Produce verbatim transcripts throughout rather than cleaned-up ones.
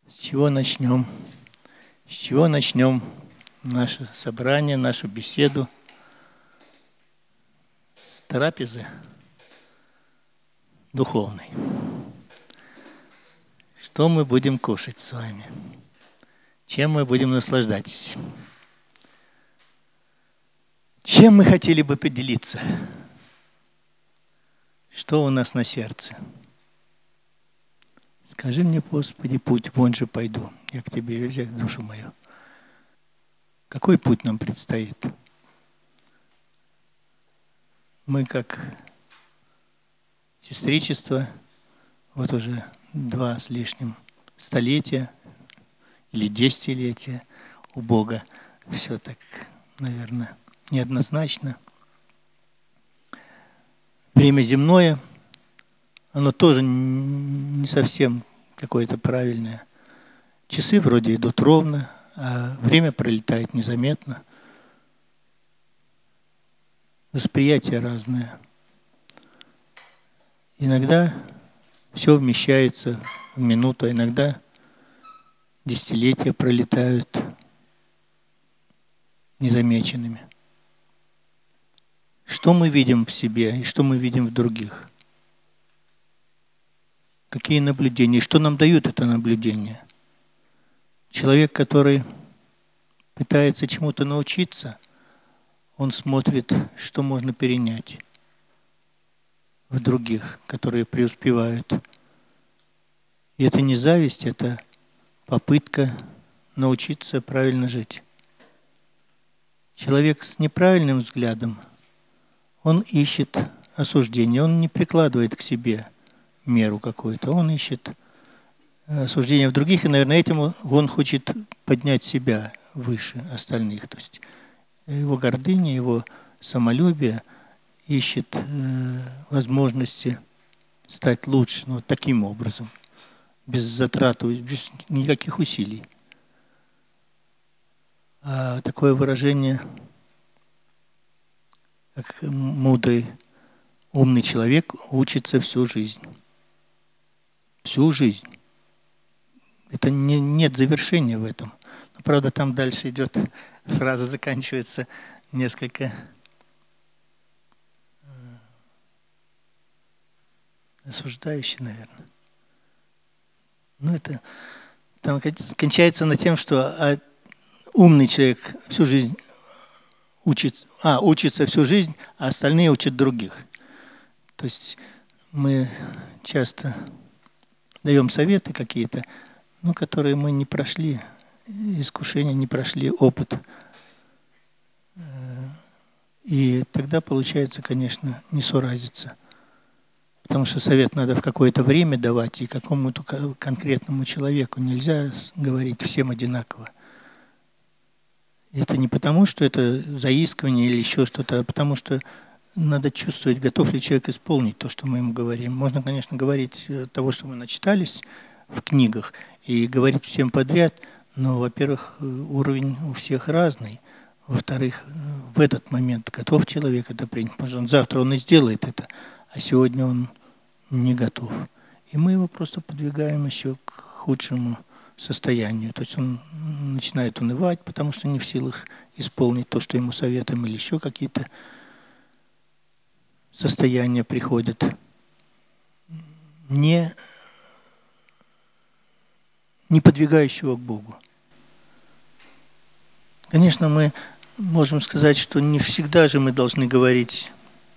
С чего начнем? С чего начнем наше собрание, нашу беседу? С трапезы духовной. Что мы будем кушать с вами? Чем мы будем наслаждаться? Чем мы хотели бы поделиться? Что у нас на сердце? Скажи мне, Господи, путь, вон же пойду, я к Тебе взять душу мою. Какой путь нам предстоит? Мы как сестричество, вот уже два с лишним столетия или десятилетия у Бога. Все так, наверное, неоднозначно. Время земное, оно тоже не совсем какое-то правильное. Часы вроде идут ровно, а время пролетает незаметно. Восприятие разное. Иногда все вмещается в минуту, а иногда десятилетия пролетают незамеченными. Что мы видим в себе и что мы видим в других? Какие наблюдения? И что нам дают это наблюдение? Человек, который пытается чему-то научиться, он смотрит, что можно перенять в других, которые преуспевают. И это не зависть, это попытка научиться правильно жить. Человек с неправильным взглядом, он ищет осуждение, он не прикладывает к себе меру какую-то, он ищет осуждение в других, и, наверное, этим он хочет поднять себя выше остальных. То есть его гордыня, его самолюбие ищет э, возможности стать лучше, ну, таким образом, без затрат, без никаких усилий. А такое выражение, как мудрый, умный человек учится всю жизнь. Всю жизнь. Это не, нет завершения в этом. Но, правда, там дальше идет, фраза заканчивается несколько осуждающей, наверное. Ну, это там кончается на тем, что а, умный человек всю жизнь учит, а, учится всю жизнь, а остальные учат других. То есть мы часто даем советы какие-то, но которые мы не прошли, искушения, не прошли опыт. И тогда получается, конечно, несуразица. Потому что совет надо в какое-то время давать, и какому-то конкретному человеку нельзя говорить всем одинаково. Это не потому, что это заискивание или еще что-то, а потому что надо чувствовать, готов ли человек исполнить то, что мы ему говорим. Можно, конечно, говорить того, что мы начитались в книгах, и говорить всем подряд, но, во-первых, уровень у всех разный. Во-вторых, в этот момент готов человек это принять, потому что он, завтра он и сделает это, а сегодня он не готов. И мы его просто подвигаем еще к худшему состоянию. То есть он начинает унывать, потому что не в силах исполнить то, что ему советуем, или еще какие-то состояния приходят. Не, не подвигающего к Богу. Конечно, мы можем сказать, что не всегда же мы должны говорить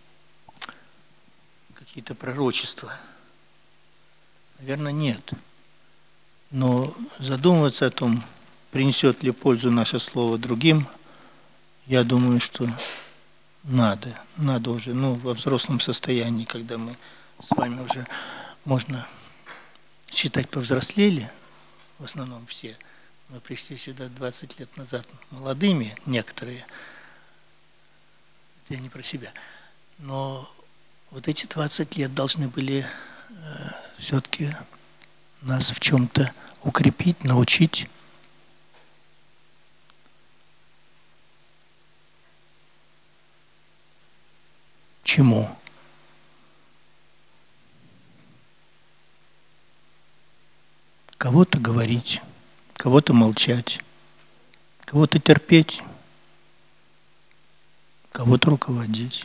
какие-то пророчества. Наверное, нет. Но задумываться о том, принесет ли пользу наше слово другим, я думаю, что надо. Надо уже, ну, во взрослом состоянии, когда мы с вами уже, можно считать, повзрослели, в основном все. Мы пришли сюда двадцать лет назад молодыми, некоторые, это я не про себя, но вот эти двадцать лет должны были э, все-таки нас в чем-то укрепить, научить. Чему? Кого-то говорить, кого-то молчать, кого-то терпеть, кого-то руководить.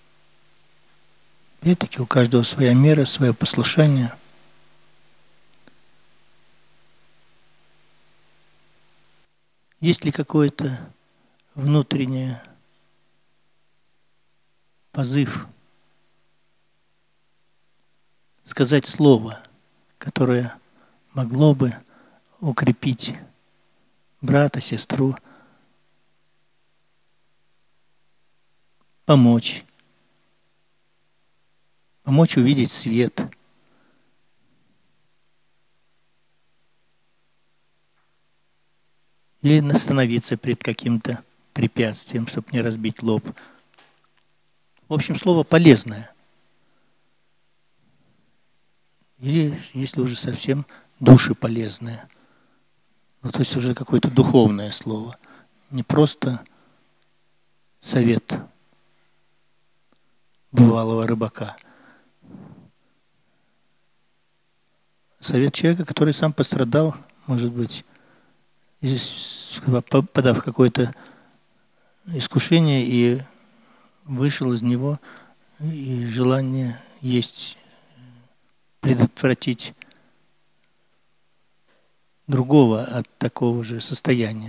И таки у каждого своя мера, свое послушание. Есть ли какое-то внутреннее позыв сказать слово, которое могло бы укрепить брата, сестру, помочь, помочь увидеть свет. Или остановиться перед каким-то препятствием, чтобы не разбить лоб. В общем, слово полезное. Или, если уже совсем, душеполезное. Ну, то есть уже какое-то духовное слово. Не просто совет бывалого рыбака. Совет человека, который сам пострадал, может быть, подав какое-то искушение и вышел из него, и желание есть предотвратить другого от такого же состояния.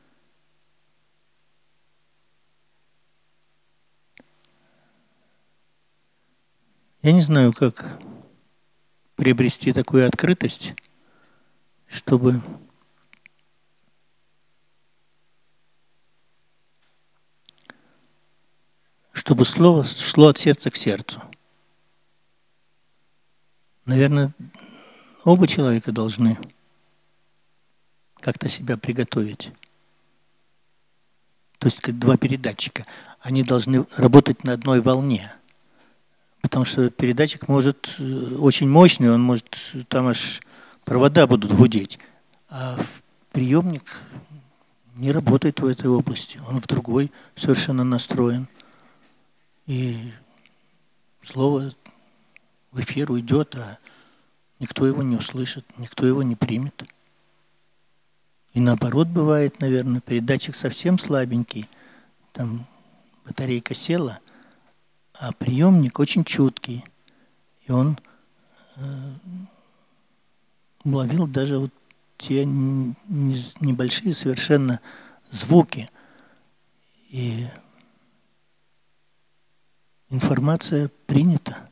Я не знаю, как приобрести такую открытость, чтобы чтобы слово шло от сердца к сердцу. Наверное, оба человека должны как-то себя приготовить. То есть как два передатчика. Они должны работать на одной волне. Потому что передатчик может очень мощный, он может, там аж провода будут гудеть. А приемник не работает в этой области. Он в другой совершенно настроен. И слово в эфир уйдет, а никто его не услышит, никто его не примет. И наоборот бывает, наверное, передатчик совсем слабенький, там батарейка села, а приемник очень чуткий. И он э, уловил даже вот те небольшие совершенно звуки. И информация принята.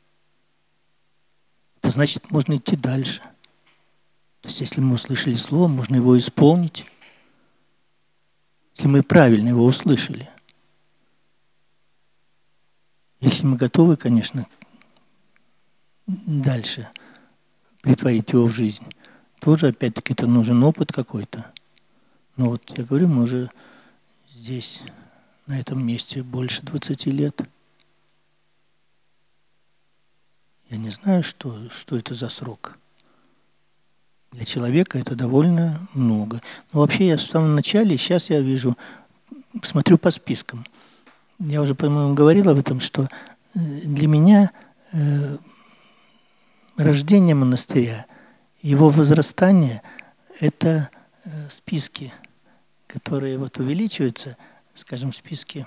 Это значит, можно идти дальше. То есть, если мы услышали слово, можно его исполнить. Если мы правильно его услышали. Если мы готовы, конечно, дальше претворить его в жизнь, тоже, опять-таки, это нужен опыт какой-то. Но вот, я говорю, мы уже здесь, на этом месте, больше двадцати лет. Я не знаю, что, что это за срок. Для человека это довольно много. Но вообще я в самом начале, сейчас я вижу, смотрю по спискам. Я уже, по-моему, говорил об этом, что для меня э, рождение монастыря, его возрастание – это э, списки, которые вот увеличиваются, скажем, списки,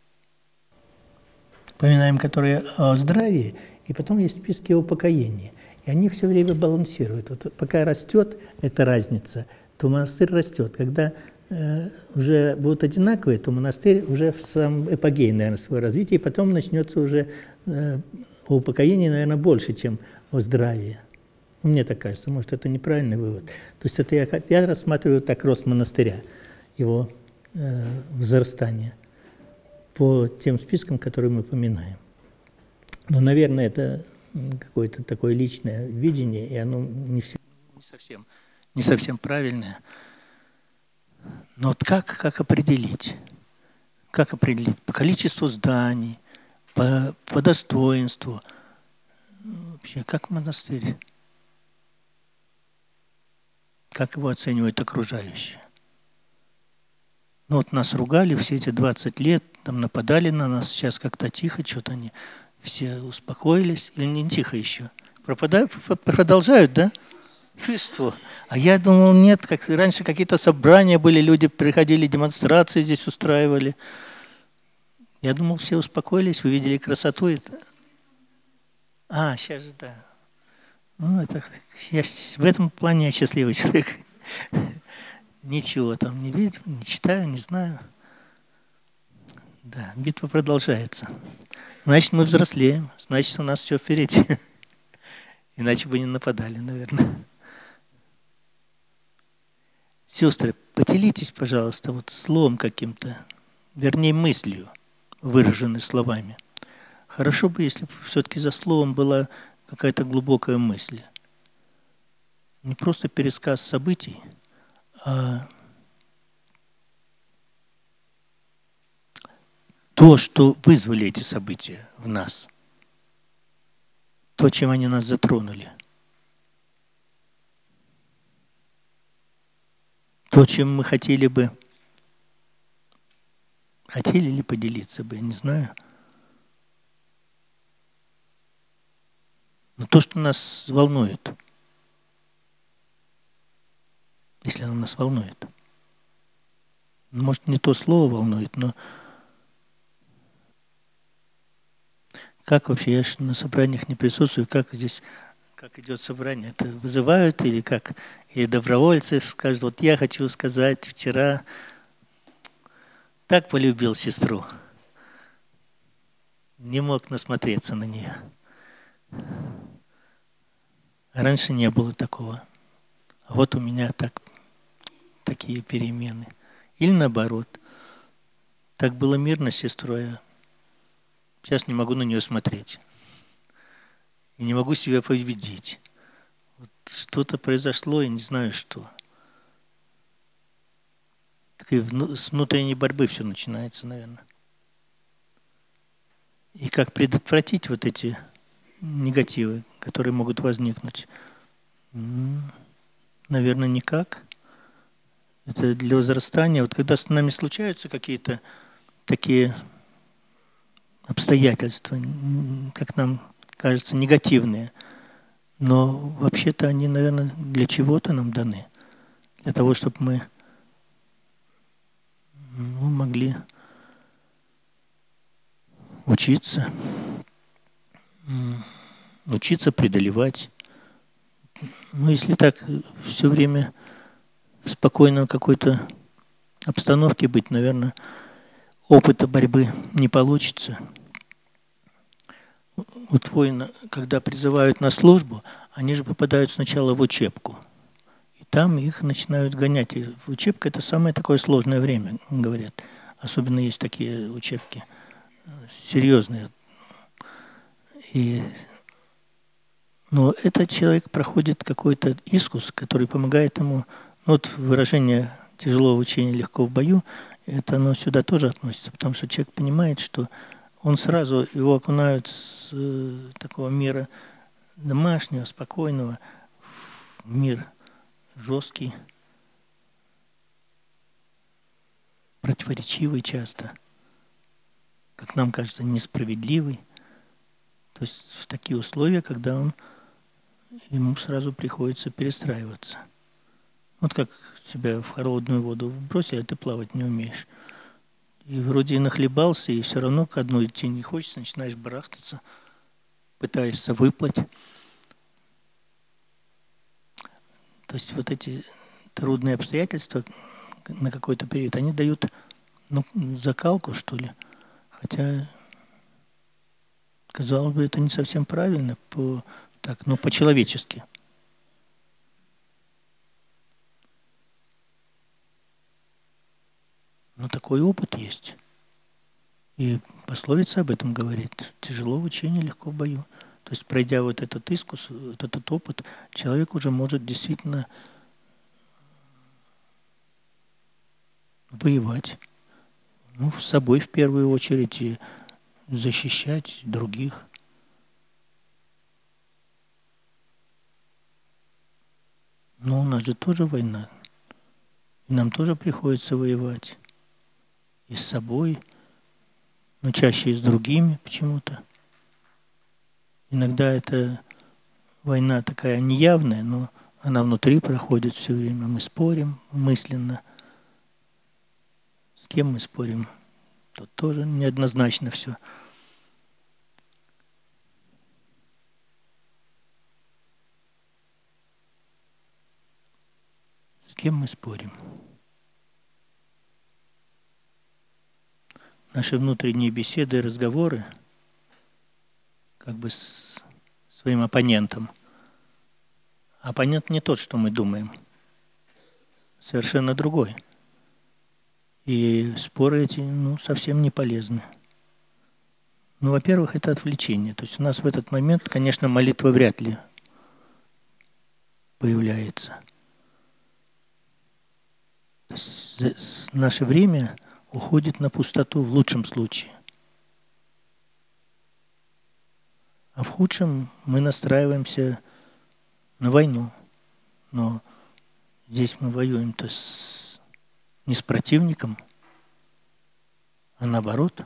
поминаем, которые о здравии, и потом есть списки о упокоении. И они все время балансируют. Вот пока растет эта разница, то монастырь растет. Когда э, уже будут одинаковые, то монастырь уже в самом эпогее, наверное, свое развитие, и потом начнется уже э, о упокоении, наверное, больше, чем о здравии. Ну, мне так кажется, может, это неправильный вывод. То есть это я, я рассматриваю так рост монастыря, его э, возрастание по тем спискам, которые мы поминаем. Но, наверное, это какое-то такое личное видение, и оно не, все, не, совсем, не совсем правильное. Но вот как, как определить? Как определить? По количеству зданий, по, по достоинству. Вообще, как монастырь? Как его оценивают окружающие? Ну вот нас ругали все эти двадцать лет, там нападали на нас, сейчас как-то тихо, что-то они все успокоились, или не тихо еще? Пропадают, продолжают, да? Ты что? А я думал, нет, как раньше какие-то собрания были, люди приходили, демонстрации здесь устраивали. Я думал, все успокоились, увидели красоту. А, сейчас же, да. Ну, это, я, в этом плане я счастливый человек. Ничего там не видел, не читаю, не знаю. Да, битва продолжается. Значит, мы взрослеем, значит, у нас все впереди. Иначе бы не нападали, наверное. Сестры, поделитесь, пожалуйста, вот словом каким-то, вернее, мыслью, выраженной словами. Хорошо бы, если все-таки за словом была какая-то глубокая мысль. Не просто пересказ событий, а то, что вызвали эти события в нас. То, чем они нас затронули. То, чем мы хотели бы, хотели ли поделиться бы, я не знаю. Но то, что нас волнует, если оно нас волнует. Может, не то слово волнует, но как вообще, я же на собраниях не присутствую, как здесь, как идет собрание, это вызывают или как? Или добровольцы скажут, вот я хочу сказать, вчера так полюбил сестру, не мог насмотреться на нее. Раньше не было такого. А вот у меня так, такие перемены. Или наоборот. Так было мирно с сестрой, а сейчас не могу на нее смотреть. И не могу себя победить. Вот что-то произошло, я не знаю что. Так и с внутренней борьбы все начинается, наверное. И как предотвратить вот эти негативы, которые могут возникнуть? Наверное, никак. Это для возрастания. Вот когда с нами случаются какие-то такие обстоятельства, как нам кажется, негативные, но вообще-то они, наверное, для чего-то нам даны. Для того, чтобы мы ну, могли учиться, учиться преодолевать. Ну, если так все время в спокойной какой-то обстановке быть, наверное, опыта борьбы не получится. Вот воины, когда призывают на службу, они же попадают сначала в учебку. И там их начинают гонять. И учебка – это самое такое сложное время, говорят. Особенно есть такие учебки серьезные. И но этот человек проходит какой-то искус, который помогает ему. Ну, вот выражение «тяжело в учении, легко в бою», это оно сюда тоже относится, потому что человек понимает, что он сразу, его окунают с э, такого мира домашнего, спокойного, в мир жесткий, противоречивый часто, как нам кажется, несправедливый. То есть в такие условия, когда он ему сразу приходится перестраиваться. Вот как тебя в холодную воду бросили, а ты плавать не умеешь. И вроде и нахлебался, и все равно к дну идти не хочется, начинаешь барахтаться, пытаешься выплыть. То есть вот эти трудные обстоятельства на какой-то период, они дают ну, закалку, что ли. Хотя, казалось бы, это не совсем правильно, по, так, но по-человечески. Но такой опыт есть. И пословица об этом говорит. Тяжело в учении, легко в бою. То есть, пройдя вот этот искус, вот этот опыт, человек уже может действительно воевать. Ну, с собой в первую очередь и защищать других. Но у нас же тоже война. И нам тоже приходится воевать. И с собой, но чаще и с другими почему-то. Иногда это война такая неявная, но она внутри проходит все время. Мы спорим мысленно. С кем мы спорим? Тут тоже неоднозначно все. С кем мы спорим? Наши внутренние беседы и разговоры как бы с своим оппонентом. Оппонент не тот, что мы думаем. Совершенно другой. И споры эти, ну, совсем не полезны. Ну, во-первых, это отвлечение. То есть у нас в этот момент, конечно, молитва вряд ли появляется. То есть наше время уходит на пустоту в лучшем случае. А в худшем мы настраиваемся на войну. Но здесь мы воюем-то с... не с противником, а наоборот.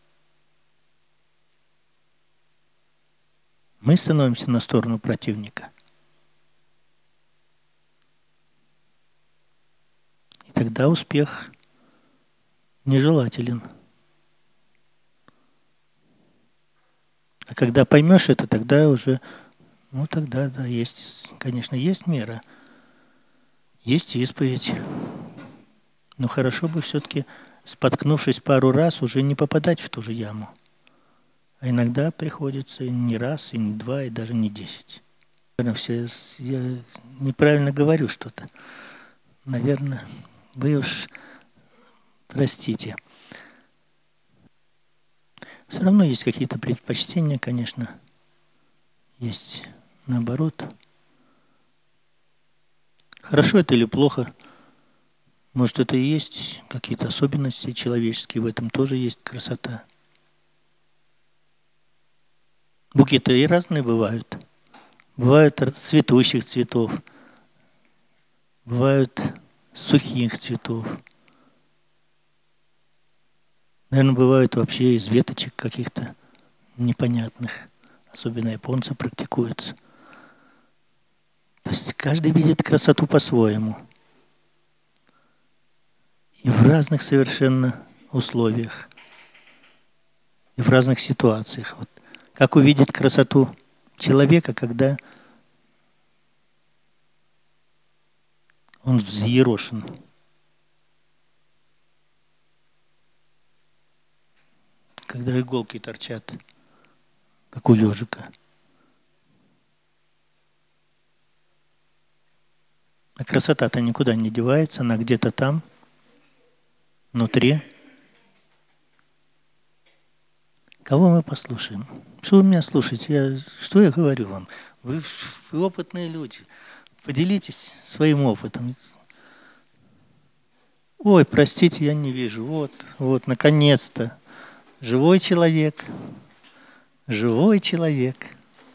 Мы становимся на сторону противника. И тогда успех нежелателен. А когда поймешь это, тогда уже, ну тогда, да, есть, конечно, есть мера, есть исповедь. Но хорошо бы все-таки, споткнувшись пару раз, уже не попадать в ту же яму. А иногда приходится и не раз, и не два, и даже не десять. Наверное, все, я неправильно говорю что-то. Наверное, вы уж простите. Все равно есть какие-то предпочтения, конечно. Есть наоборот. Хорошо это или плохо? Может, это и есть какие-то особенности человеческие, в этом тоже есть красота. Букеты и разные бывают. Бывают цветущих цветов, бывают сухих цветов. Наверное, бывают вообще из веточек каких-то непонятных. Особенно японцы практикуются. То есть каждый видит красоту по-своему. И в разных совершенно условиях. И в разных ситуациях. Вот как увидеть красоту человека, когда он взъерошен. Когда иголки торчат, как у ежика. А красота-то никуда не девается, она где-то там, внутри. Кого мы послушаем? Что вы меня слушаете? Я, что я говорю вам? Вы, вы опытные люди. Поделитесь своим опытом. Ой, простите, я не вижу. Вот, вот, наконец-то. Живой человек. Живой человек.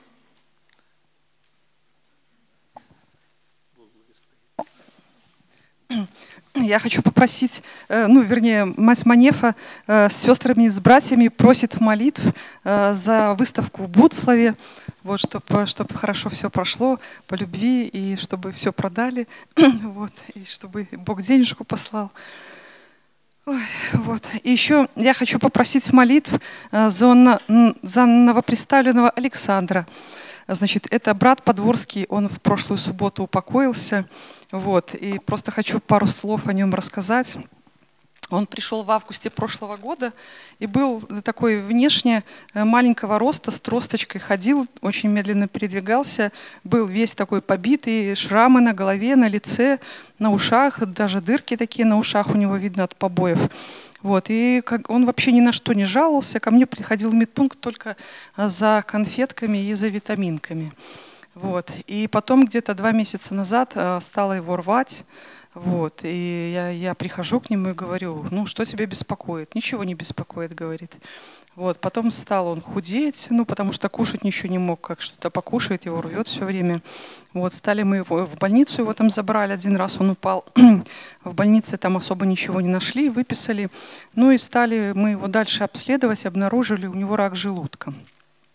Я хочу попросить, ну, вернее, мать Манефа с сестрами и с братьями просит молитв за выставку в Буцлаве, вот, чтобы, чтобы хорошо все прошло по любви, и чтобы все продали, вот, и чтобы Бог денежку послал. Ой, вот. И еще я хочу попросить молитв за, за новоприставленного Александра. Значит, это брат Подворский, он в прошлую субботу упокоился. Вот, и просто хочу пару слов о нем рассказать. Он пришел в августе прошлого года и был такой внешне маленького роста, с тросточкой, ходил, очень медленно передвигался, был весь такой побитый, шрамы на голове, на лице, на ушах, даже дырки такие на ушах у него видно от побоев. Вот, и как, он вообще ни на что не жаловался, ко мне приходил в медпункт только за конфетками и за витаминками. Вот. И потом где-то два месяца назад э, стала его рвать. Вот. И я, я прихожу к нему и говорю, ну что тебя беспокоит? Ничего не беспокоит, говорит. Вот. Потом стал он худеть, ну потому что кушать ничего не мог, как что-то покушает, его рвет все время. Вот. Стали мы его в больницу, его там забрали, один раз он упал. В больнице там особо ничего не нашли, выписали. Ну и стали мы его дальше обследовать, обнаружили у него рак желудка.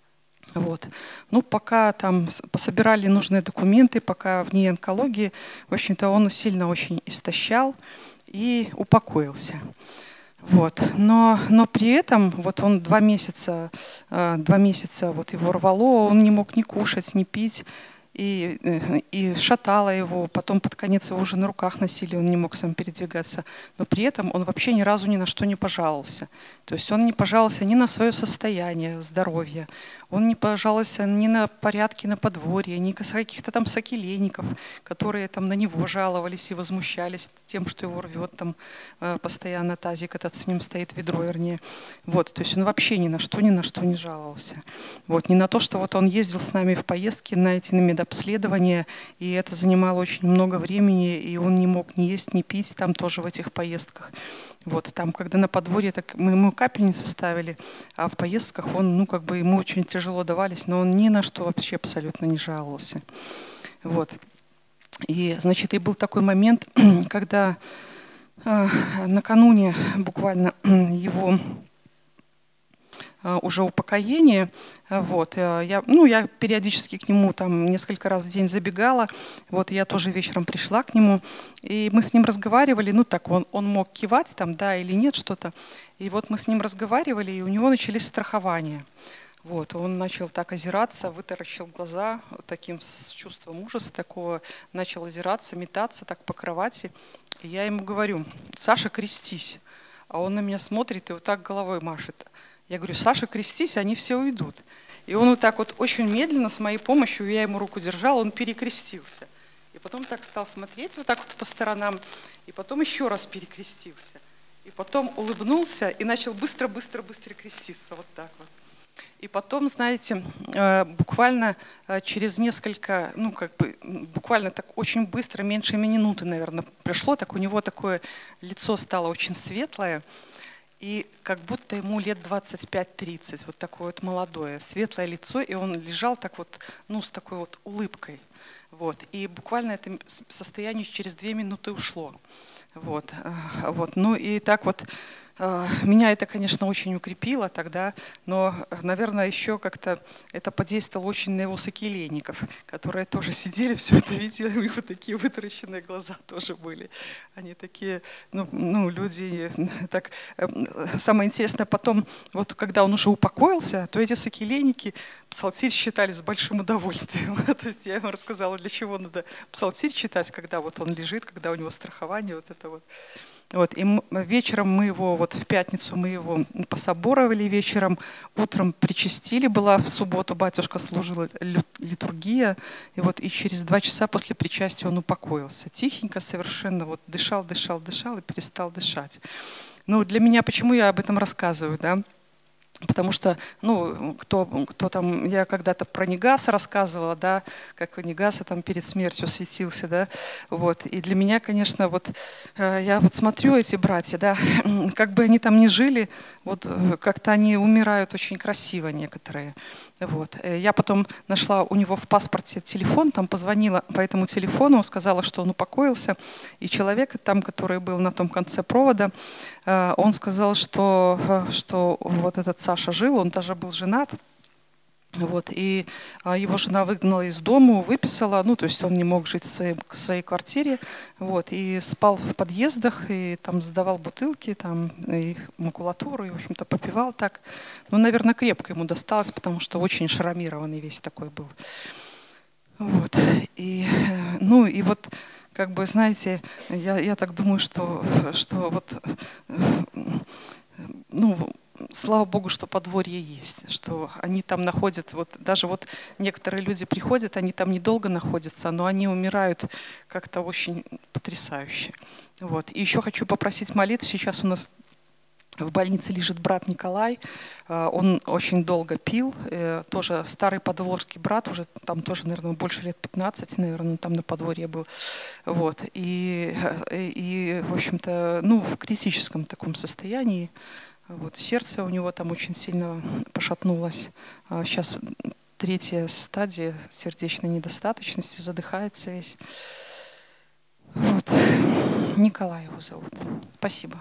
Вот. Ну, пока там пособирали нужные документы, пока в ней онкологии, в общем-то, он сильно очень истощал и упокоился. Вот. Но, но при этом вот он два месяца, два месяца вот его рвало, он не мог ни кушать, ни пить. И, и шатало его, потом под конец его уже на руках носили, он не мог сам передвигаться. Но при этом он вообще ни разу ни на что не пожаловался. То есть он не пожаловался ни на свое состояние здоровья, он не пожаловался ни на порядки на подворье, ни каких-то там сокелейников, которые там на него жаловались и возмущались тем, что его рвет там постоянно тазик, этот с ним стоит ведро, вернее. Вот, то есть он вообще ни на что, ни на что не жаловался. Вот, не на то, что вот он ездил с нами в поездки на эти на медобследования, и это занимало очень много времени, и он не мог ни есть, ни пить там тоже в этих поездках. Вот, там, когда на подворье, так мы ему капельницы ставили, а в поездках он, ну, как бы ему очень тяжело давались, но он ни на что вообще абсолютно не жаловался. Вот. И, значит, и был такой момент, когда э, накануне буквально его уже упокоение, вот, я, ну, я периодически к нему там несколько раз в день забегала, вот, я тоже вечером пришла к нему, и мы с ним разговаривали, ну, так, он, он мог кивать там, да или нет, что-то, и вот мы с ним разговаривали, и у него начались страхования. Вот, он начал так озираться, вытаращил глаза, таким с чувством ужаса такого, начал озираться, метаться так по кровати, и я ему говорю: Саша, крестись, а он на меня смотрит и вот так головой машет. Я говорю: Саша, крестись, они все уйдут. И он вот так вот очень медленно, с моей помощью, я ему руку держала, он перекрестился. И потом так стал смотреть вот так вот по сторонам, и потом еще раз перекрестился. И потом улыбнулся и начал быстро-быстро-быстро креститься, вот так вот. И потом, знаете, буквально через несколько, ну как бы, буквально так очень быстро, меньше минуты, наверное, пришло, так у него такое лицо стало очень светлое, и как будто ему лет двадцать пять тридцать, вот такое вот молодое, светлое лицо, и он лежал так вот, ну, с такой вот улыбкой. Вот. И буквально это состояние через две минуты ушло. Вот. Вот. Ну и так вот меня это, конечно, очень укрепило тогда, но, наверное, еще как-то это подействовало очень на его сокелейников, которые тоже сидели, все это видели, у них вот такие вытаращенные глаза тоже были. Они такие, ну, ну люди, так, самое интересное, потом, вот когда он уже упокоился, то эти сокелейники псалтирь считали с большим удовольствием. То есть я ему рассказала, для чего надо псалтирь читать, когда вот он лежит, когда у него страхование, вот это вот. Вот, и вечером мы его, вот в пятницу мы его пособоровали вечером, утром причастили, была в субботу, батюшка служил литургия, и вот и через два часа после причастия он упокоился. Тихенько совершенно, вот дышал, дышал, дышал и перестал дышать. Ну, для меня, почему я об этом рассказываю, да? Потому что, ну, кто, кто там, я когда-то про Негаса рассказывала, да, как Негаса там перед смертью светился, да, вот. И для меня, конечно, вот, я вот смотрю эти братья, да, как бы они там ни жили, вот, как-то они умирают очень красиво некоторые, вот. Я потом нашла у него в паспорте телефон, там позвонила по этому телефону, сказала, что он упокоился, и человек там, который был на том конце провода, он сказал, что, что вот этот Саша жил, он даже был женат, вот, и его жена выгнала из дома, выписала, ну, то есть он не мог жить в своей, в своей квартире, вот, и спал в подъездах, и там сдавал бутылки, там, и макулатуру, и, в общем-то, попивал так. Ну, наверное, крепко ему досталось, потому что очень шрамированный весь такой был. Вот, и, ну, и вот, как бы, знаете, я, я так думаю, что, что вот, ну, слава Богу, что подворье есть, что они там находят, вот даже вот некоторые люди приходят, они там недолго находятся, но они умирают как-то очень потрясающе. Вот. И еще хочу попросить молитв. Сейчас у нас в больнице лежит брат Николай, он очень долго пил, тоже старый подворский брат, уже там тоже, наверное, больше лет пятнадцать, наверное, там на подворье был. Вот. И, и в общем-то, ну, в критическом таком состоянии. Вот. Сердце у него там очень сильно пошатнулось. Сейчас третья стадия сердечной недостаточности, задыхается весь. Вот. Николай его зовут. Спасибо.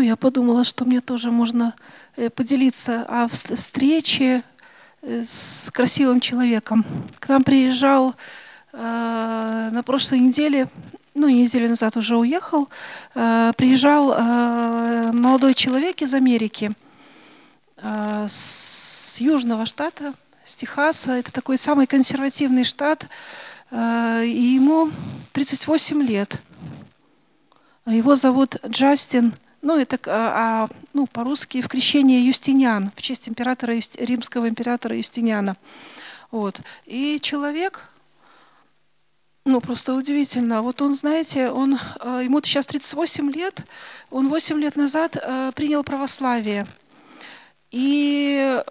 я подумала, что мне тоже можно поделиться о встрече с красивым человеком. К нам приезжал э, на прошлой неделе, ну, неделю назад уже уехал, э, приезжал э, молодой человек из Америки, э, с южного штата, с Техаса. Это такой самый консервативный штат, э, и ему тридцать восемь лет. Его зовут Джастин. Ну, это а, ну, по-русски в крещении Юстиниан, в честь императора, римского императора Юстиниана. Вот. И человек, ну, просто удивительно. Вот он, знаете, он, ему сейчас тридцать восемь лет, он восемь лет назад принял православие. И...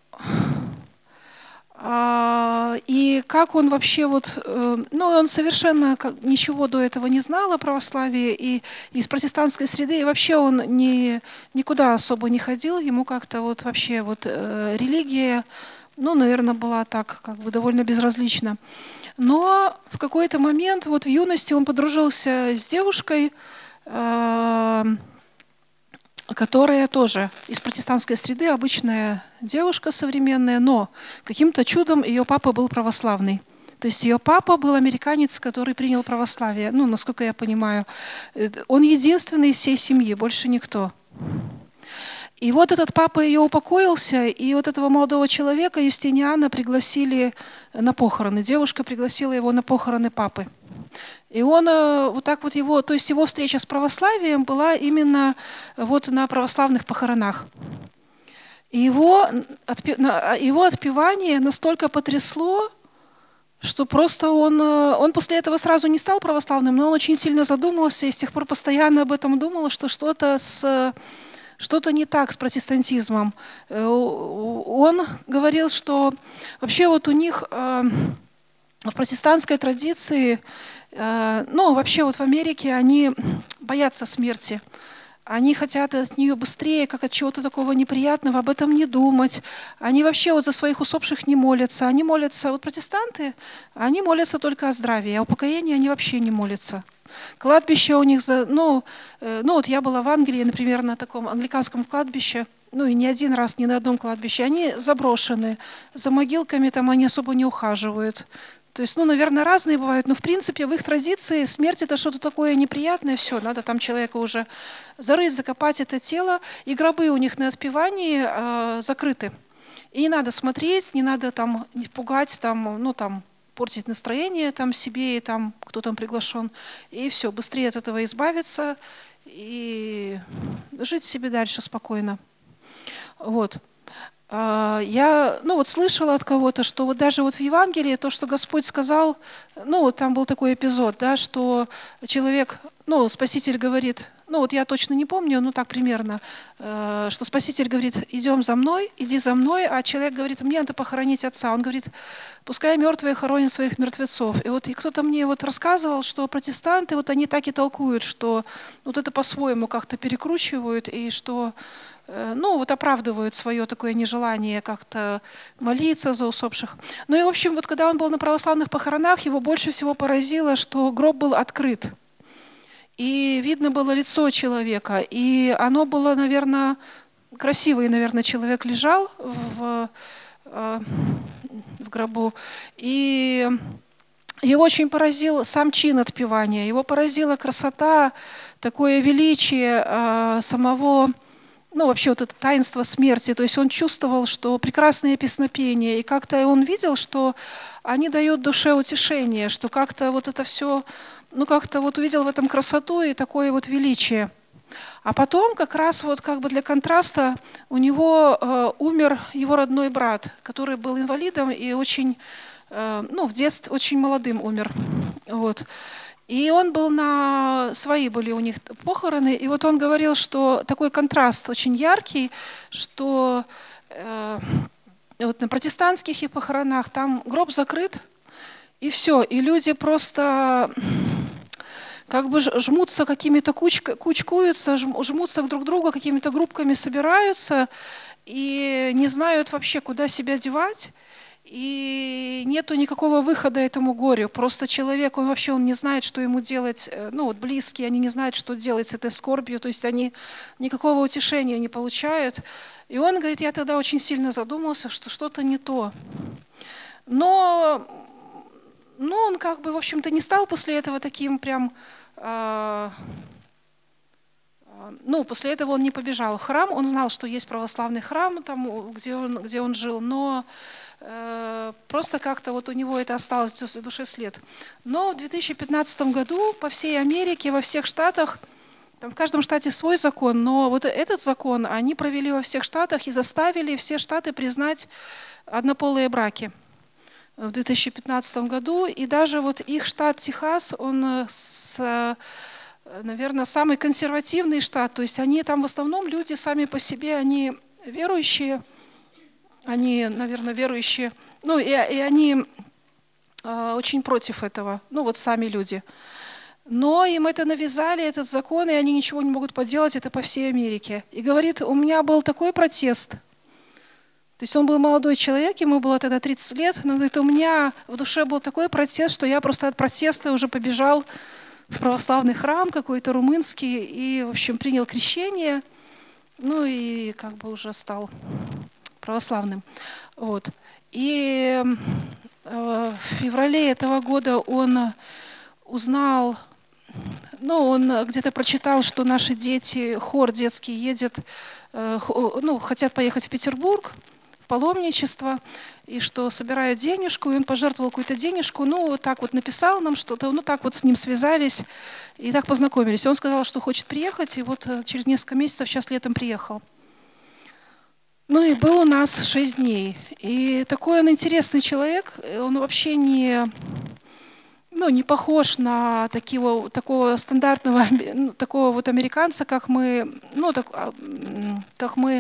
И как он вообще вот, ну, он совершенно ничего до этого не знал о православии, и из протестантской среды, и вообще он ни, никуда особо не ходил, ему как-то вот вообще вот религия, ну, наверное, была так как бы довольно безразлична. Но в какой-то момент, вот в юности он подружился с девушкой, которая тоже из протестантской среды, обычная девушка современная, но каким-то чудом ее папа был православный. То есть ее папа был американец, который принял православие. Ну, насколько я понимаю, он единственный из всей семьи, больше никто. И вот этот папа ее упокоился, и вот этого молодого человека, Юстиниана, пригласили на похороны. Девушка пригласила его на похороны папы. И он вот так вот его, то есть его встреча с православием была именно вот на православных похоронах. И его, его отпевание настолько потрясло, что просто он, он после этого сразу не стал православным, но он очень сильно задумался и с тех пор постоянно об этом думал, что что-то с... Что-то не так с протестантизмом. Он говорил, что вообще вот у них в протестантской традиции, ну вообще вот в Америке они боятся смерти. Они хотят от нее быстрее, как от чего-то такого неприятного, об этом не думать. Они вообще вот за своих усопших не молятся. Они молятся, вот протестанты, они молятся только о здравии, а о упокоении они вообще не молятся. Кладбище у них, ну, ну вот я была в Англии, например, на таком англиканском кладбище, ну и не один раз, ни на одном кладбище, они заброшены, за могилками там они особо не ухаживают. То есть, ну, наверное, разные бывают, но в принципе в их традиции смерть это что-то такое неприятное, все, надо там человека уже зарыть, закопать это тело, и гробы у них на отпевании э, закрыты. И не надо смотреть, не надо там пугать, там, ну там, портить настроение там себе и там, кто там приглашен. И все, быстрее от этого избавиться и жить себе дальше спокойно. Вот. Я, ну вот слышала от кого-то, что вот даже вот в Евангелии то, что Господь сказал, ну вот там был такой эпизод, да, что человек, ну Спаситель говорит, ну вот я точно не помню, ну так примерно, э, что Спаситель говорит, идем за мной, иди за мной, а человек говорит, мне надо похоронить отца. Он говорит, пускай мертвые хоронят своих мертвецов. И вот и кто-то мне вот рассказывал, что протестанты, вот они так и толкуют, что вот это по-своему как-то перекручивают, и что, э, ну вот оправдывают свое такое нежелание как-то молиться за усопших. Ну и в общем, вот когда он был на православных похоронах, его больше всего поразило, что гроб был открыт. И видно было лицо человека, и оно было, наверное, красивый, наверное, человек лежал в, в гробу, и его очень поразил сам чин отпевания, его поразила красота, такое величие самого, ну вообще вот это таинство смерти, то есть он чувствовал, что прекрасное песнопение, и как-то он видел, что они дают душе утешение, что как-то вот это все... ну как-то вот увидел в этом красоту и такое вот величие. А потом как раз вот как бы для контраста у него э, умер его родной брат, который был инвалидом и очень, э, ну в детстве очень молодым умер. Вот. И он был на... Свои были у них похороны, и вот он говорил, что такой контраст очень яркий, что э, вот на протестантских и похоронах там гроб закрыт, и все, и люди просто... как бы жмутся какими-то кучками, кучкуются, жмутся друг к другу, какими-то группками собираются и не знают вообще, куда себя девать. и нету никакого выхода этому горю. Просто человек, он вообще он не знает, что ему делать. Ну вот близкие, они не знают, что делать с этой скорбью, то есть они никакого утешения не получают. И он говорит, я тогда очень сильно задумался, что что-то не то. Но ну, он как бы, в общем-то, не стал после этого таким прям... Э, ну, после этого он не побежал в храм. Он знал, что есть православный храм, там, где он, где он жил, но э, просто как-то вот у него это осталось в душе след. Но в две тысячи пятнадцатом году по всей Америке, во всех штатах, там в каждом штате свой закон, но вот этот закон они провели во всех штатах и заставили все штаты признать однополые браки в две тысячи пятнадцатом году. И даже вот их штат Техас, он, с, наверное, самый консервативный штат. То есть они там в основном люди сами по себе, они верующие, они, наверное, верующие, ну и, и они э, очень против этого, ну вот сами люди. Но им это навязали, этот закон, и они ничего не могут поделать, это по всей Америке. И говорит, у меня был такой протест. То есть он был молодой человек, ему было тогда тридцать лет, но говорит, у меня в душе был такой протест, что я просто от протеста уже побежал в православный храм какой-то румынский и, в общем, принял крещение, ну и как бы уже стал православным. Вот. И э, в феврале этого года он узнал, ну, он где-то прочитал, что наши дети, хор детский едет, э, ну, хотят поехать в Петербург, в паломничество, и что собирают денежку, и он пожертвовал какую-то денежку, ну, вот так вот написал нам что-то, ну, так вот с ним связались, и так познакомились. Он сказал, что хочет приехать, и вот через несколько месяцев, сейчас летом приехал. Ну, и был у нас шесть дней. И такой он интересный человек, он вообще не... Ну, не похож на такого, такого стандартного, ну, такого вот американца, как мы, ну, так, как мы,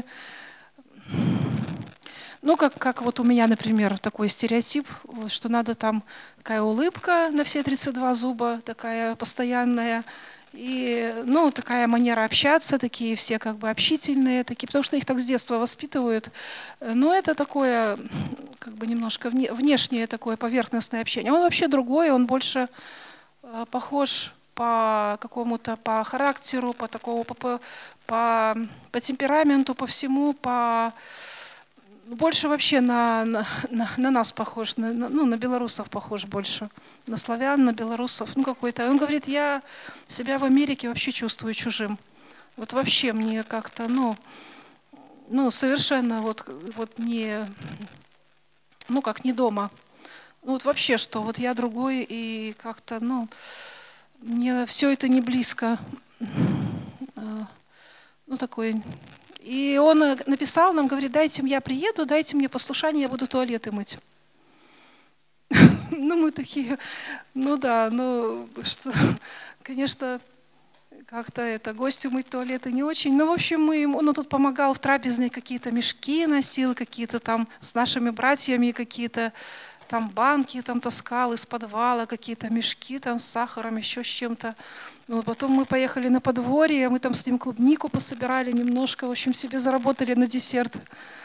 ну, как, как вот у меня, например, такой стереотип, что надо там такая улыбка на все тридцать два зуба, такая постоянная, и, ну, такая манера общаться, такие все как бы общительные, такие, потому что их так с детства воспитывают. Но это такое, как бы немножко вне, внешнее такое поверхностное общение. Он вообще другой, он больше э, похож по какому-то, по характеру, по такому, по, по, по, по темпераменту, по всему, по... Больше вообще на, на, на нас похож, на, ну, на белорусов похож больше, на славян, на белорусов, ну какой-то. Он говорит, я себя в Америке вообще чувствую чужим. Вот вообще мне как-то, ну, ну совершенно вот, вот не, ну как не дома. Ну вот вообще что, вот я другой и как-то, ну, мне все это не близко. Ну такой... И он написал нам, говорит, дайте мне, я приеду, дайте мне послушание, я буду туалеты мыть. Ну, мы такие, ну да, ну, что, конечно, как-то это, гостю мыть туалеты не очень. Ну, в общем, мы ему, он тут помогал в трапезной, какие-то мешки носил, какие-то там с нашими братьями, какие-то там банки там таскал из подвала, какие-то мешки там с сахаром, еще с чем-то. Ну, потом мы поехали на подворье, мы там с ним клубнику пособирали немножко, в общем, себе заработали на десерт.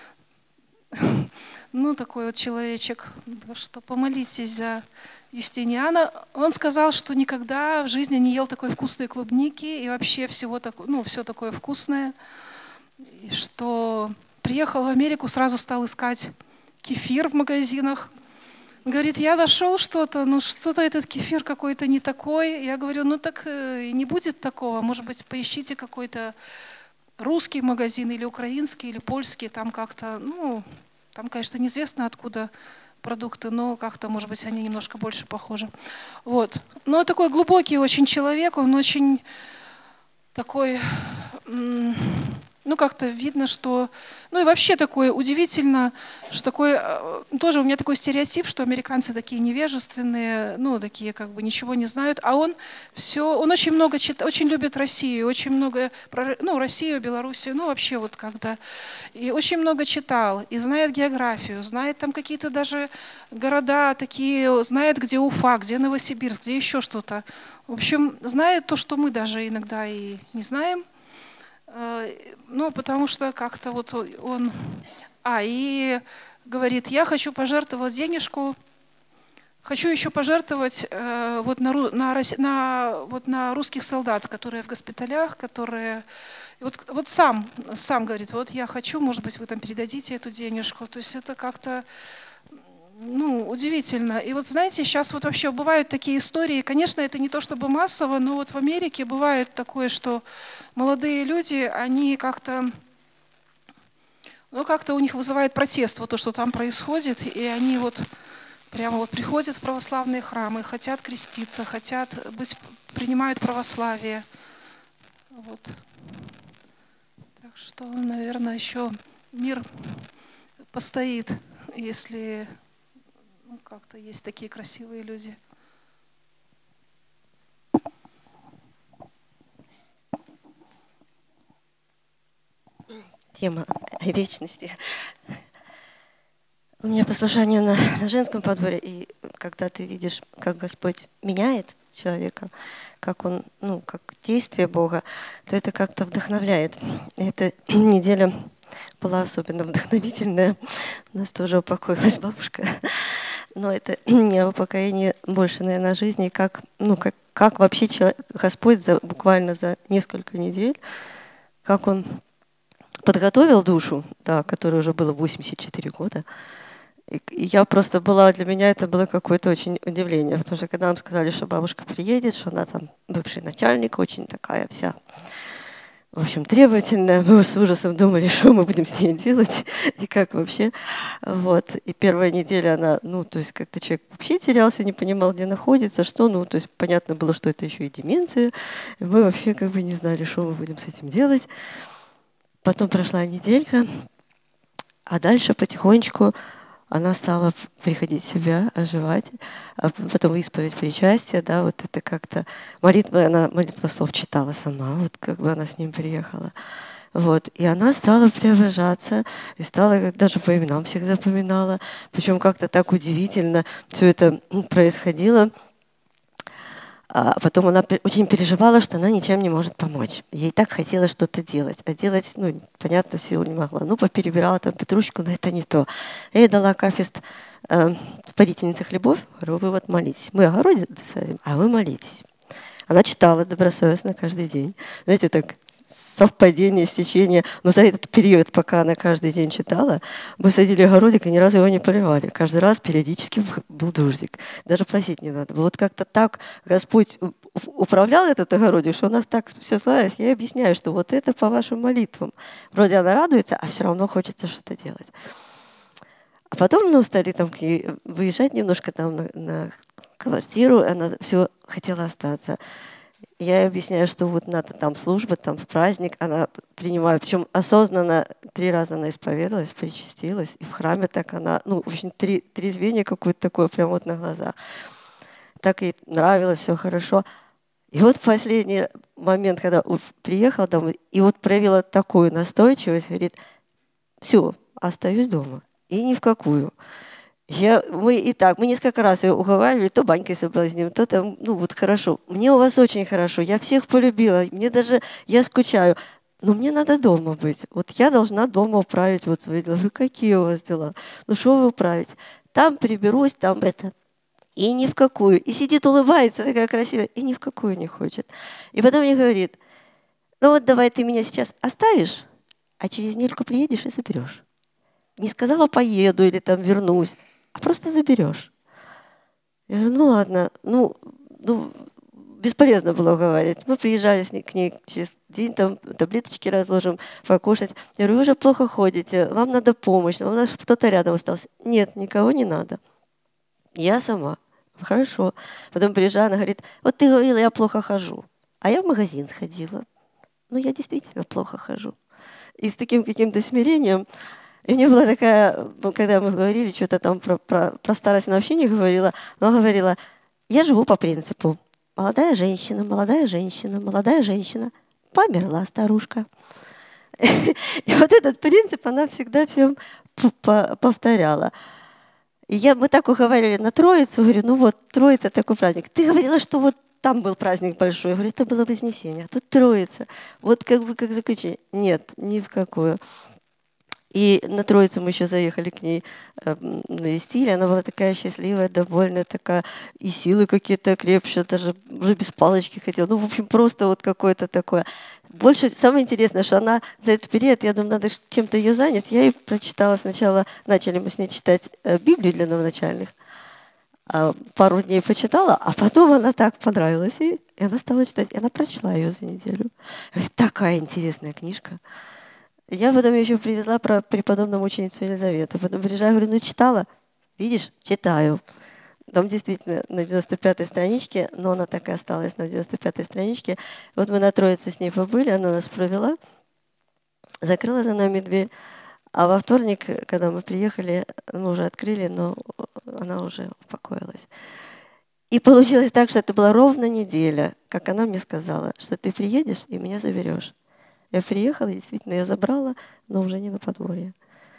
Ну, такой вот человечек, что помолитесь за Юстиниана. Он сказал, что никогда в жизни не ел такой вкусной клубники и вообще всего такое, ну, все такое вкусное. И что приехал в Америку, сразу стал искать кефир в магазинах. Говорит, я нашел что-то, ну что-то этот кефир какой-то не такой. Я говорю, ну так и не будет такого. Может быть, поищите какой-то русский магазин или украинский, или польский. Там как-то, ну, там, конечно, неизвестно откуда продукты, но как-то, может быть, они немножко больше похожи. Вот. Но такой глубокий очень человек, он очень такой... Ну, как-то видно, что... Ну, и вообще такое удивительно, что такое... Тоже у меня такой стереотип, что американцы такие невежественные, ну, такие как бы ничего не знают. А он все... Он очень много читает, очень любит Россию, очень много... Про, ну, Россию, Белоруссию, ну, вообще вот когда... И очень много читал, и знает географию, знает там какие-то даже города такие, знает, где Уфа, где Новосибирск, где еще что-то. В общем, знает то, что мы даже иногда и не знаем. Ну, потому что как-то вот он А, и говорит, я хочу пожертвовать денежку, хочу еще пожертвовать э, вот, на, на, на, вот на русских солдат, которые в госпиталях, которые... Вот, вот сам, сам говорит, вот я хочу, может быть, вы там передадите эту денежку. То есть это как-то, ну, удивительно. И вот знаете, сейчас вот вообще бывают такие истории, конечно, это не то чтобы массово, но вот в Америке бывает такое, что молодые люди, они как-то, ну, как-то у них вызывает протест вот то, что там происходит, и они вот прямо вот приходят в православные храмы, хотят креститься, хотят быть, принимают православие. Вот. Так что, наверное, еще мир постоит, если ну, как-то есть такие красивые люди. Тема о вечности. У меня послушание на, на женском подворье, и когда ты видишь, как Господь меняет человека, как он, ну, как действие Бога, то это как-то вдохновляет. И эта неделя была особенно вдохновительная. У нас тоже упокоилась бабушка. Но это не о упокоении больше, наверное, о жизни, как, ну, как, как вообще человек, Господь за, буквально за несколько недель, как он подготовил душу, да, которой уже было восемьдесят четыре года. И я просто была, для меня это было какое-то очень удивление, потому что когда нам сказали, что бабушка приедет, что она там бывший начальник, очень такая вся, в общем, требовательная, мы с ужасом думали, что мы будем с ней делать и как вообще. Вот. И первая неделя она, ну, то есть как-то человек вообще терялся, не понимал, где находится, что, ну, то есть понятно было, что это еще и деменция, и мы вообще как бы не знали, что мы будем с этим делать. Потом прошла неделька, а дальше потихонечку она стала приходить в себя, оживать, а потом исповедь, причастие, да, вот это как-то молитва, она молитва слов читала сама, вот как бы она с ним приехала. Вот, и она стала преображаться, и стала даже по именам всех запоминала, причем как-то так удивительно все это происходило. А потом она очень переживала, что она ничем не может помочь. Ей так хотелось что-то делать. А делать, ну, понятно, силу не могла. Ну, поперебирала там петрушку, но это не то. Я ей дала акафист э, «Спалительница хлебов». Говорю, вы вот молитесь. Мы огороде садим, а вы молитесь. Она читала добросовестно каждый день. Знаете, так совпадение, стечение. Но за этот период, пока она каждый день читала, мы садили огородик и ни разу его не поливали. Каждый раз периодически был дождик. Даже просить не надо. Вот как-то так Господь управлял этот огородик, что у нас так все сладилось. Я объясняю, что вот это по вашим молитвам. Вроде она радуется, а все равно хочется что-то делать. А потом мы стали там к ней выезжать немножко там на, на квартиру. Она все хотела остаться. Я ей объясняю, что вот надо там служба, там праздник, она принимает, причем осознанно три раза она исповедовалась, причастилась, и в храме так она, ну, в общем, три, трезвение какое-то такое прямо вот на глазах. Так ей нравилось, все хорошо. И вот последний момент, когда приехала домой, и вот проявила такую настойчивость, говорит, все, остаюсь дома, и ни в какую. Я, мы и так, мы несколько раз ее уговаривали, то банькой соблазним, то там, ну вот хорошо. Мне у вас очень хорошо, я всех полюбила, мне даже, я скучаю, но мне надо дома быть. Вот я должна дома управить вот свои дела. Какие у вас дела? Ну что вы управите? Там приберусь, там это. И ни в какую. И сидит, улыбается, такая красивая, и ни в какую не хочет. И потом мне говорит, ну вот давай ты меня сейчас оставишь, а через недельку приедешь и заберешь. Не сказала поеду или там вернусь, а просто заберешь. Я говорю, ну ладно, ну, ну бесполезно было говорить. Мы приезжали к ней через день, там таблеточки разложим, покушать. Я говорю, вы уже плохо ходите, вам надо помощь, вам надо, чтобы кто-то рядом остался. Нет, никого не надо. Я сама. Хорошо. Потом приезжаю, она говорит, вот ты говорила, я плохо хожу. А я в магазин сходила. Ну, я действительно плохо хожу. И с таким каким-то смирением. И у нее была такая, когда мы говорили, что-то там про, про, про старость она вообще не говорила, но она говорила, я живу по принципу. Молодая женщина, молодая женщина, молодая женщина. Померла старушка. И вот этот принцип она всегда всем повторяла. И я, мы так уговорили на Троицу, говорю, ну вот, Троица такой праздник. Ты говорила, что вот там был праздник большой. Я говорю, это было Вознесение, а тут Троица. Вот как бы как заключение. Нет, ни в какую. И на Троицу мы еще заехали к ней, э, навестили. Она была такая счастливая, довольная, такая, и силы какие-то крепче, даже уже без палочки хотела. Ну, в общем, просто вот какое-то такое. Больше, самое интересное, что она за этот период, я думаю, надо чем-то ее занять. Я ей прочитала сначала, начали мы с ней читать э, Библию для новоначальных. А, пару дней почитала, а потом она так понравилась ей, и она стала читать. И она прочла ее за неделю. Такая интересная книжка. Я потом еще привезла про преподобную мученицу Елизавету. Потом приезжаю, говорю, ну читала? Видишь, читаю. Там действительно на девяносто пятой страничке, но она так и осталась на девяносто пятой страничке. Вот мы на Троицу с ней побыли, она нас провела, закрыла за нами дверь. А во вторник, когда мы приехали, мы уже открыли, но она уже упокоилась. И получилось так, что это была ровно неделя, как она мне сказала, что ты приедешь и меня заберешь. Я приехала, и действительно ее забрала, но уже не на подворье.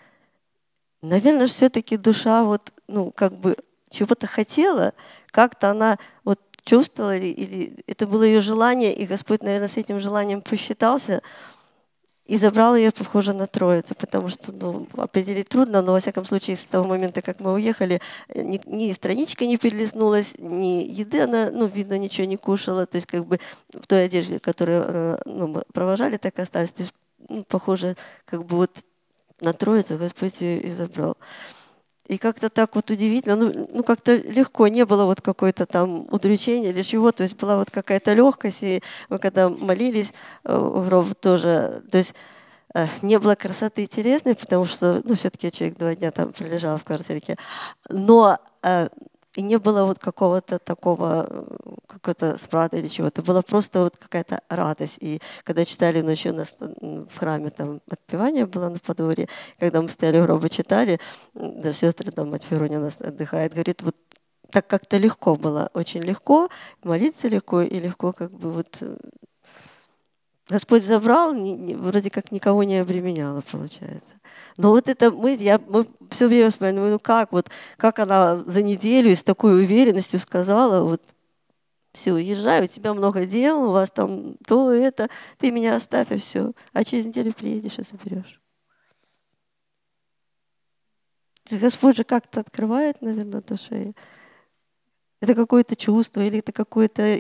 Наверное, все-таки душа вот, ну, как бы чего-то хотела, как-то она вот чувствовала, или, или это было ее желание, и Господь, наверное, с этим желанием посчитался и забрал ее, похоже, на Троицу, потому что, ну, определить трудно, но, во всяком случае, с того момента, как мы уехали, ни, ни страничка не перелистнулась, ни еды она, ну, видно, ничего не кушала, то есть как бы в той одежде, которую, ну, мы провожали, так и осталось. То есть, ну, похоже, как бы вот на Троицу Господь ее и забрал. И как-то так вот удивительно, ну, ну как-то легко, не было вот какой-то там удручения или чего, то есть была вот какая-то легкость, и мы когда молились в гроб тоже, то есть э, не было красоты телесной, потому что, ну, все-таки человек два дня там пролежал в квартирке, но э, и не было вот какого-то такого, какой-то спрата или чего-то. Была просто вот какая-то радость. И когда читали ночью у нас в храме, там отпевание было на подворье, когда мы стояли в гробу, читали, даже сестры там, мать Ферония у нас отдыхает, говорит, вот так как-то легко было, очень легко, молиться легко и легко как бы вот Господь забрал, ни, ни, вроде как никого не обременяло, получается. Но вот это мы, я, мы все время вспоминаем, ну как, вот, как она за неделю и с такой уверенностью сказала, вот, все, уезжай, у тебя много дел, у вас там то, это, ты меня оставь, и все. А через неделю приедешь и заберешь. Господь же как-то открывает, наверное, душе. Это какое-то чувство, или это какое-то...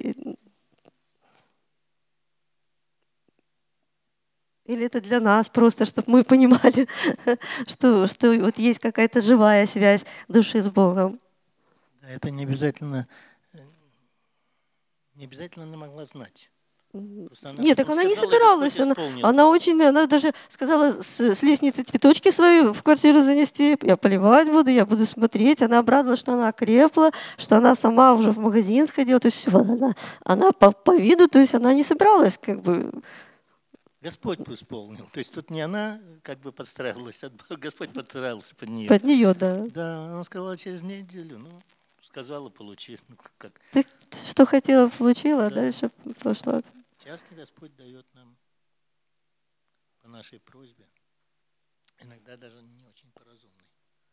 Или это для нас просто, чтобы мы понимали, что, что вот есть какая-то живая связь души с Богом. Это не обязательно, не обязательно она могла знать. Она Нет, так она не собиралась. Она, она очень, она даже сказала с, с лестницы цветочки свои в квартиру занести. Я поливать буду, я буду смотреть. Она обрадовалась, что она окрепла, что она сама уже в магазин сходила. То есть все, она, она по, по виду, то есть она не собиралась как бы... Господь исполнил. То есть тут не она как бы подстраивалась, а Господь подстраивался под нее. Под нее, да. Да, она сказала через неделю. Ну, сказала, получи. Ну, как. Ты что хотела, получила, да. А дальше пошла. Часто Господь дает нам по нашей просьбе, иногда даже не очень поразумный.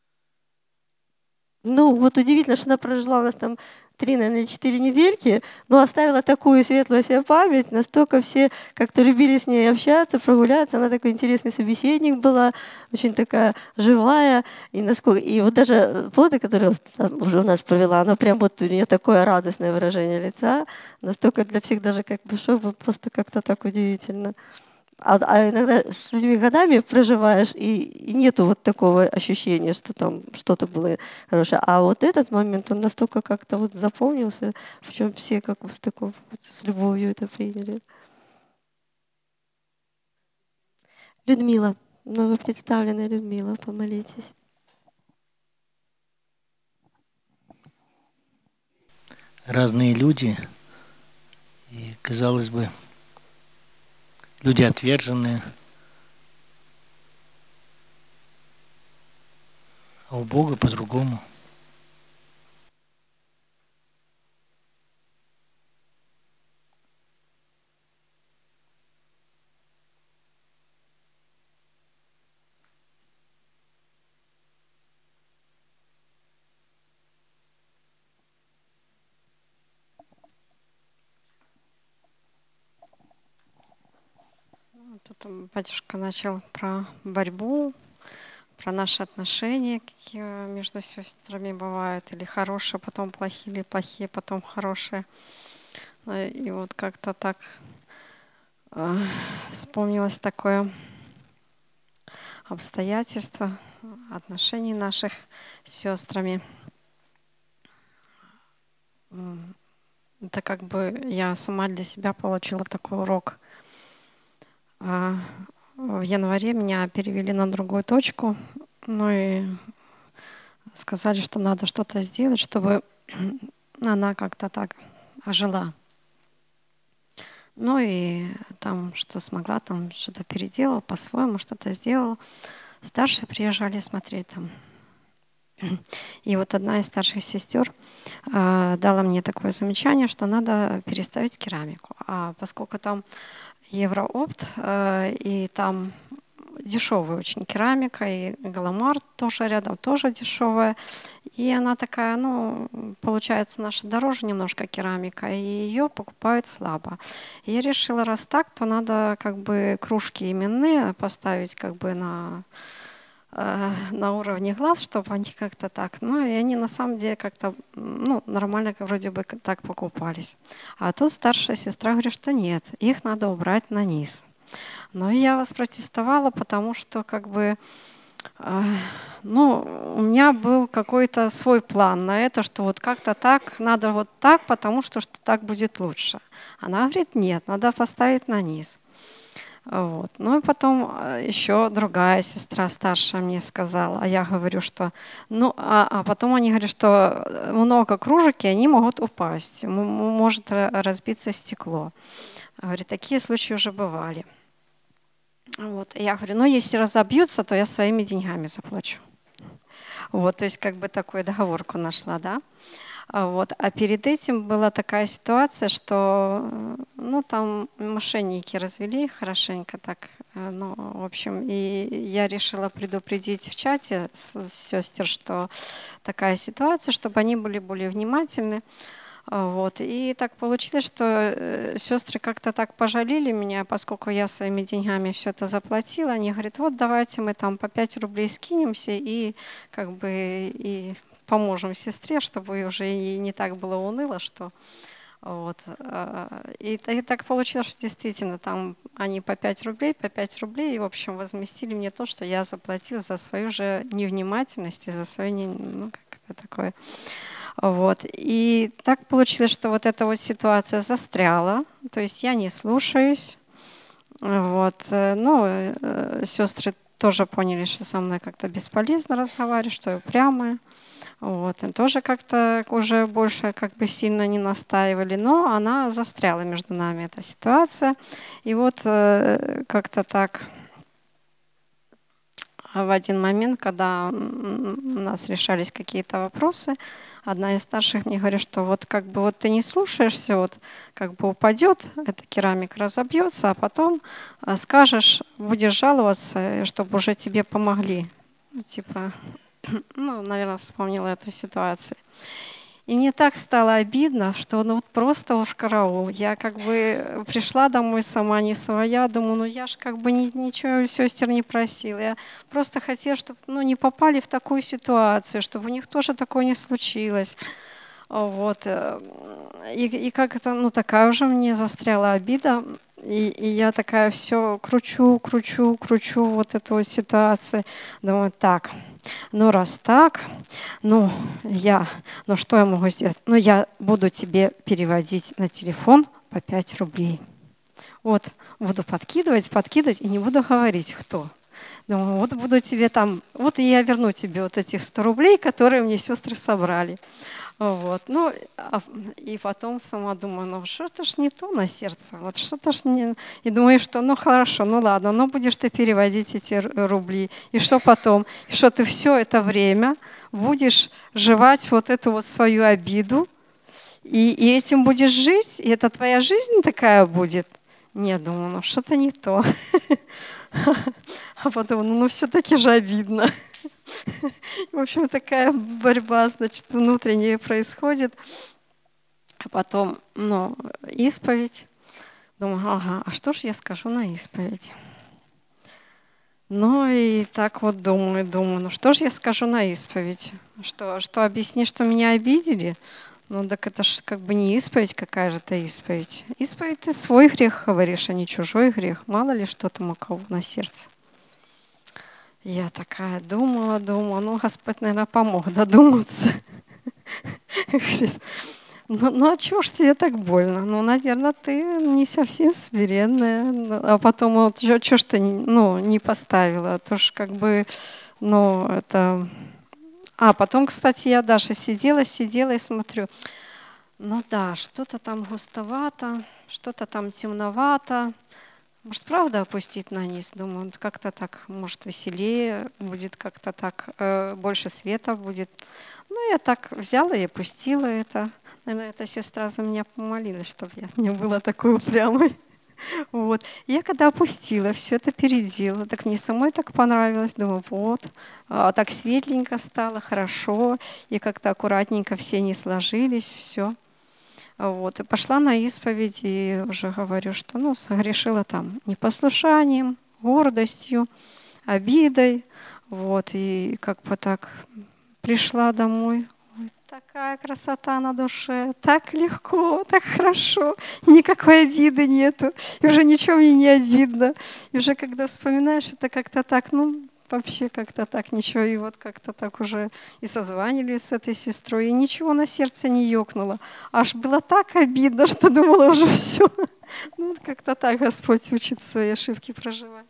Ну, вот удивительно, что она прожила у нас там три, наверное, четыре недельки, но оставила такую светлую себе память, настолько все как-то любили с ней общаться, прогуляться. Она такой интересный собеседник была, очень такая живая. И, насколько... и вот даже фото, которое уже у нас провела, она прям вот у нее такое радостное выражение лица, настолько для всех даже как бы шок, просто как-то так удивительно. А, а иногда с людьми годами проживаешь, и, и нету вот такого ощущения, что там что-то было хорошее. А вот этот момент, он настолько как-то вот запомнился, причем все как бы с такой, с любовью это приняли. Людмила, новопредставленная Людмила, помолитесь. Разные люди, и, казалось бы, люди отверженные, а у Бога по-другому. Тут батюшка начал про борьбу, про наши отношения, какие между сестрами бывают, или хорошие, потом плохие, или плохие, потом хорошие. И вот как-то так э, вспомнилось такое обстоятельство отношений наших с сестрами. Это как бы я сама для себя получила такой урок. В январе меня перевели на другую точку, ну и сказали, что надо что-то сделать, чтобы она как-то так ожила. Ну и там, что смогла, там что-то переделала, по-своему что-то сделала. Старшие приезжали смотреть там. И вот одна из старших сестер э, дала мне такое замечание, что надо переставить керамику. А поскольку там Евроопт, э, и там дешевая очень керамика, и Галамар тоже рядом, тоже дешевая. И она такая, ну, получается, наша дороже немножко керамика, и ее покупают слабо. И я решила, раз так, то надо как бы кружки именные поставить как бы на, э, на уровне глаз, чтобы они как-то так, ну, и они на самом деле как-то, ну, нормально вроде бы так покупались. А тут старшая сестра говорит, что нет, их надо убрать на низ. Но я воспротестовала, потому что как бы, э, ну, у меня был какой-то свой план на это, что вот как-то так, надо вот так, потому что, что так будет лучше. Она говорит, нет, надо поставить на низ. Вот. Ну и потом еще другая сестра старшая мне сказала, а я говорю, что, ну, а, а потом они говорят, что много кружек, и они могут упасть, может разбиться стекло. Говорит, такие случаи уже бывали. Вот. И я говорю, ну если разобьются, то я своими деньгами заплачу. Вот, то есть как бы такую договорку нашла, да. Вот. А перед этим была такая ситуация, что, ну, там мошенники развели хорошенько так, ну, в общем, и я решила предупредить в чате с, с сестер, что такая ситуация, чтобы они были более внимательны. Вот. И так получилось, что сестры как-то так пожалели меня, поскольку я своими деньгами все это заплатила. Они говорят, вот давайте мы там по пять рублей скинемся и как бы и поможем сестре, чтобы уже и не так было уныло, что вот. И, и так получилось, что действительно там они по пять рублей, по пять рублей, и в общем возместили мне то, что я заплатила за свою же невнимательность и за свою, ну, как это такое. Вот. И так получилось, что вот эта вот ситуация застряла, то есть я не слушаюсь. Вот. Ну, сестры тоже поняли, что со мной как-то бесполезно разговаривать, что я упрямая. Вот. И тоже как-то уже больше как бы сильно не настаивали, но она застряла между нами, эта ситуация. И вот как-то так в один момент, когда у нас решались какие-то вопросы, одна из старших мне говорит, что вот как бы вот ты не слушаешься, вот как бы упадет, эта керамика разобьется, а потом скажешь, будешь жаловаться, чтобы уже тебе помогли. Типа, ну, наверное, вспомнила эту ситуацию. И мне так стало обидно, что ну вот просто уж караул. Я как бы пришла домой сама не своя, думаю, ну я ж как бы ни, ничего у сестер не просила. Я просто хотела, чтобы ну, не попали в такую ситуацию, чтобы у них тоже такое не случилось. Вот. И, и как это, ну такая уже мне застряла обида. И, и я такая все кручу, кручу, кручу вот эту вот ситуацию. Думаю, так, ну раз так, ну я, ну что я могу сделать? Ну я буду тебе переводить на телефон по пять рублей. Вот, буду подкидывать, подкидывать и не буду говорить, кто. Думаю, вот буду тебе там, вот и я верну тебе вот этих сто рублей, которые мне сестры собрали. Вот. Ну, и потом сама думаю, ну что-то ж не то на сердце, вот что-то ж не... И думаю, что ну хорошо, ну ладно, ну будешь ты переводить эти рубли. И что потом? И что ты все это время будешь жевать вот эту вот свою обиду, и, и этим будешь жить, и это твоя жизнь такая будет? Нет, думаю, ну что-то не то. А потом, ну все-таки же обидно. В общем, такая борьба, значит, внутренняя происходит. А потом, ну, исповедь. Думаю, ага, а что же я скажу на исповеди? Ну и так вот думаю, думаю, ну что же я скажу на исповедь? Что, что объясни, что меня обидели? Ну так это ж как бы не исповедь, какая же это исповедь. Исповедь ты свой грех говоришь, а не чужой грех. Мало ли что там у кого на сердце. Я такая думала, думала, ну Господь, наверное, помог додуматься. Говорит, ну, ну а чего ж тебе так больно? Ну, наверное, ты не совсем смиренная. А потом, вот, что ж ты ну, не поставила? То ж как бы, ну, это... А потом, кстати, я даже сидела, сидела и смотрю. Ну да, что-то там густовато, что-то там темновато. Может, правда опустить на низ? Думаю, как-то так, может, веселее будет, как-то так, э, больше света будет. Ну, я так взяла и опустила это. Наверное, эта сестра за меня помолилась, чтобы я не была такой упрямой. Вот. Я когда опустила, все это передела, так мне самой так понравилось. Думаю, вот, а так светленько стало, хорошо, и как-то аккуратненько все не сложились, все. Вот. И пошла на исповедь, и уже говорю, что ну, согрешила там непослушанием, гордостью, обидой. Вот. И как бы так пришла домой. Ой, такая красота на душе, так легко, так хорошо, никакой обиды нету, и уже ничего мне не обидно. И уже когда вспоминаешь, это как-то так, ну, вообще как-то так, ничего, и вот как-то так уже и созванивались с этой сестрой, и ничего на сердце не ёкнуло. Аж было так обидно, что думала уже все. Ну, как-то так Господь учит свои ошибки проживать.